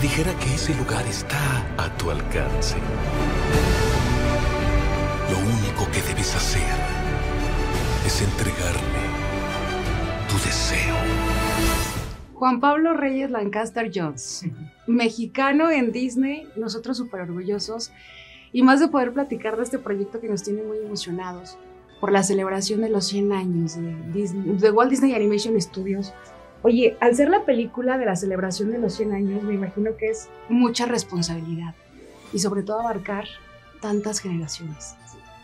dijera que ese lugar está a tu alcance, lo único que debes hacer es entregarme tu deseo. Juan Pablo Reyes Lancaster Jones, mexicano en Disney, nosotros súper orgullosos y más de poder platicar de este proyecto que nos tiene muy emocionados por la celebración de los 100 años de Walt Disney Animation Studios. Oye, al ser la película de la celebración de los 100 años, me imagino que es mucha responsabilidad y sobre todo abarcar tantas generaciones.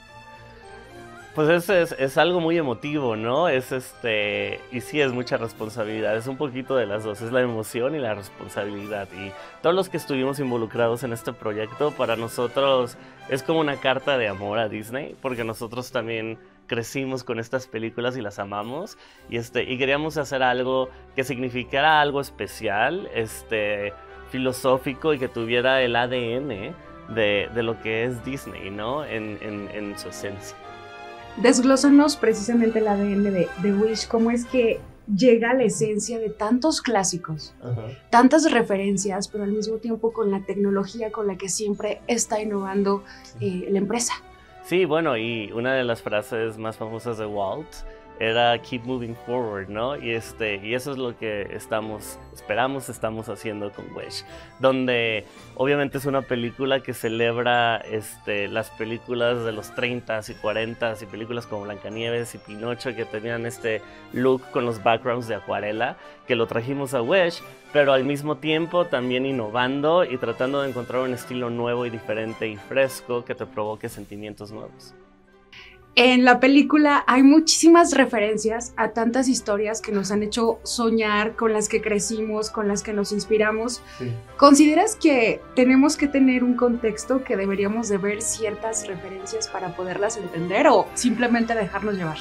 Pues es algo muy emotivo, ¿no? Y sí es mucha responsabilidad, es un poquito de las dos, es la emoción y la responsabilidad. Y todos los que estuvimos involucrados en este proyecto, para nosotros es como una carta de amor a Disney, porque nosotros también crecimos con estas películas y las amamos, y queríamos hacer algo que significara algo especial, filosófico y que tuviera el ADN de lo que es Disney, ¿no? En su esencia. Desglósanos precisamente el ADN de Wish, cómo es que llega a la esencia de tantos clásicos, tantas referencias, pero al mismo tiempo con la tecnología con la que siempre está innovando la empresa. Sí, bueno, y una de las frases más famosas de Walt era Keep Moving Forward, ¿no? Y eso es lo que estamos haciendo con Wish, donde obviamente es una película que celebra las películas de los 30s y 40s y películas como Blancanieves y Pinocho que tenían este look con los backgrounds de acuarela, que lo trajimos a Wish, pero al mismo tiempo también innovando y tratando de encontrar un estilo nuevo y diferente y fresco que te provoque sentimientos nuevos. En la película hay muchísimas referencias a tantas historias que nos han hecho soñar, con las que crecimos, con las que nos inspiramos. Sí. ¿Consideras que tenemos que tener un contexto, que deberíamos de ver ciertas referencias para poderlas entender o simplemente dejarnos llevar?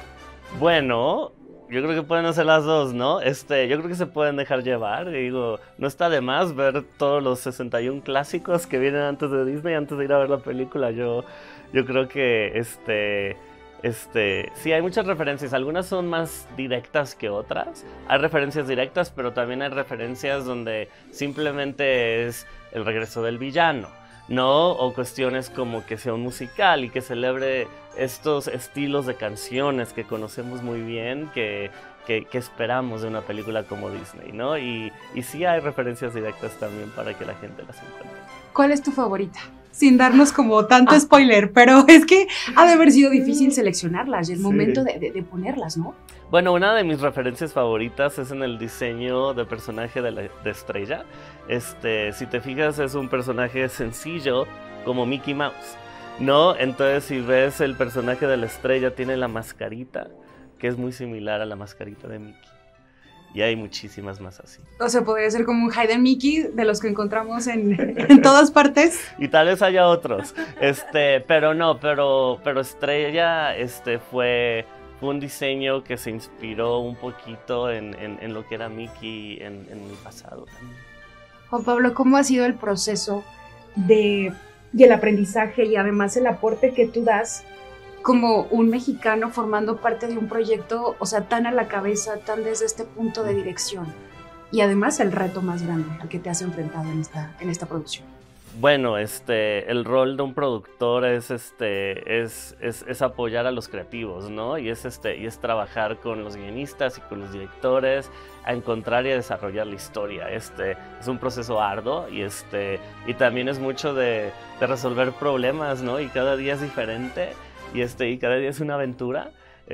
Bueno, yo creo que pueden hacer las dos, ¿no? Yo creo que se pueden dejar llevar. Digo, no está de más ver todos los 61 clásicos que vienen antes de Disney, antes de ir a ver la película. Yo creo que sí, hay muchas referencias. Algunas son más directas que otras. Hay referencias directas, pero también hay referencias donde simplemente es el regreso del villano, ¿no? O cuestiones como que sea un musical y que celebre estos estilos de canciones que conocemos muy bien, que esperamos de una película como Disney, ¿no? Y sí hay referencias directas también para que la gente las encuentre. ¿Cuál es tu favorita? Sin darnos como tanto spoiler, pero es que ha de haber sido difícil seleccionarlas y el momento de ponerlas, ¿no? Bueno, una de mis referencias favoritas es en el diseño de personaje de Estrella. Si te fijas, es un personaje sencillo como Mickey Mouse, ¿no? Entonces, si ves el personaje de la Estrella, tiene la mascarita, que es muy similar a la mascarita de Mickey. Y hay muchísimas más así. O sea, podría ser como un Hide and Mickey de los que encontramos en todas partes. Y tal vez haya otros. Pero Estrella fue un diseño que se inspiró un poquito en lo que era Mickey en el pasado también. Juan Pablo, ¿cómo ha sido el proceso y el aprendizaje y además el aporte que tú das como un mexicano formando parte de un proyecto, o sea, tan a la cabeza, tan desde este punto de dirección? Y además el reto más grande al que te has enfrentado en esta producción. Bueno, el rol de un productor es apoyar a los creativos, ¿no? Y es trabajar con los guionistas y con los directores a encontrar y a desarrollar la historia. Es un proceso arduo y también es mucho de resolver problemas, ¿no? Y cada día es diferente y cada día es una aventura.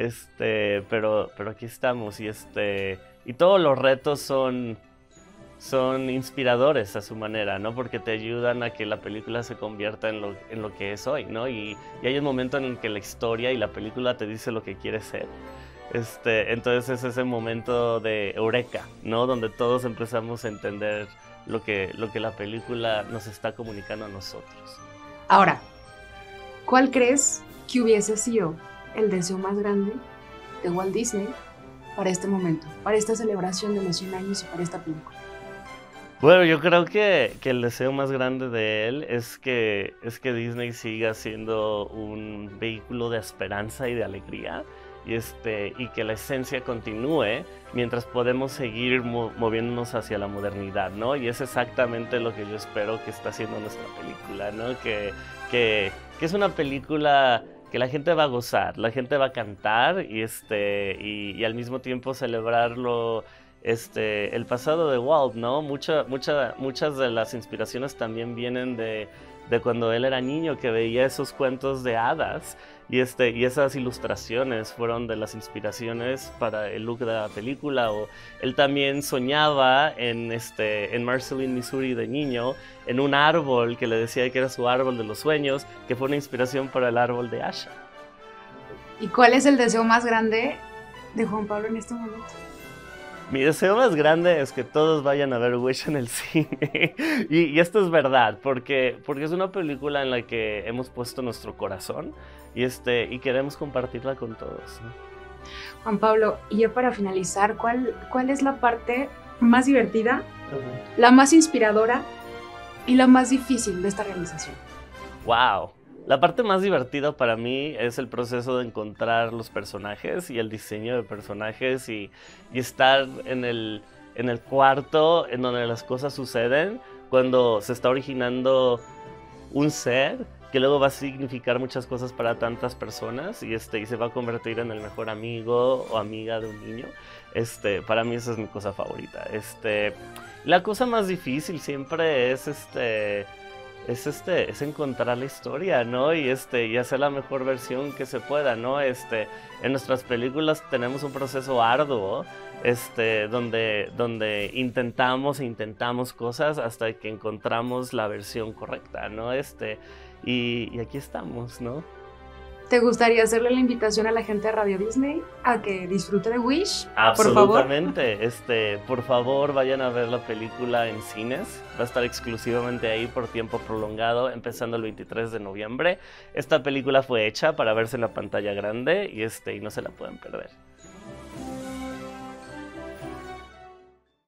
Pero aquí estamos y todos los retos son inspiradores a su manera, ¿no? Porque te ayudan a que la película se convierta en lo que es hoy, ¿no? Y hay un momento en el que la historia y la película te dice lo que quiere ser. Entonces es ese momento de eureka, ¿no? Donde todos empezamos a entender lo que la película nos está comunicando a nosotros. Ahora, ¿cuál crees que hubiese sido el deseo más grande de Walt Disney para este momento, para esta celebración de los 100 años y para esta película? Bueno, yo creo que el deseo más grande de él es que Disney siga siendo un vehículo de esperanza y de alegría y que la esencia continúe mientras podemos seguir moviéndonos hacia la modernidad, ¿no? Y es exactamente lo que yo espero que está haciendo nuestra película, ¿no? Que es una película que la gente va a gozar, la gente va a cantar y al mismo tiempo celebrarlo. El pasado de Walt, ¿no? Muchas de las inspiraciones también vienen de cuando él era niño, que veía esos cuentos de hadas y esas ilustraciones fueron de las inspiraciones para el look de la película. O él también soñaba en Marceline, Missouri, de niño, en un árbol que le decía que era su árbol de los sueños, que fue una inspiración para el árbol de Asha. ¿Y cuál es el deseo más grande de Juan Pablo en este momento? Mi deseo más grande es que todos vayan a ver Wish en el cine. y esto es verdad, porque es una película en la que hemos puesto nuestro corazón y queremos compartirla con todos, ¿no? Juan Pablo, y ya para finalizar, ¿cuál es la parte más divertida, la más inspiradora y la más difícil de esta realización? ¡Wow! La parte más divertida para mí es el proceso de encontrar los personajes y el diseño de personajes y estar en el cuarto en donde las cosas suceden, cuando se está originando un ser que luego va a significar muchas cosas para tantas personas y se va a convertir en el mejor amigo o amiga de un niño. Para mí esa es mi cosa favorita. La cosa más difícil siempre es es encontrar la historia, ¿no? Y hacer la mejor versión que se pueda, ¿no? En nuestras películas tenemos un proceso arduo, donde intentamos cosas hasta que encontramos la versión correcta, ¿no? Y aquí estamos, ¿no? ¿Te gustaría hacerle la invitación a la gente de Radio Disney a que disfrute de Wish? Absolutamente. Por favor, vayan a ver la película en cines. Va a estar exclusivamente ahí por tiempo prolongado, empezando el 23 de noviembre. Esta película fue hecha para verse en la pantalla grande y no se la pueden perder.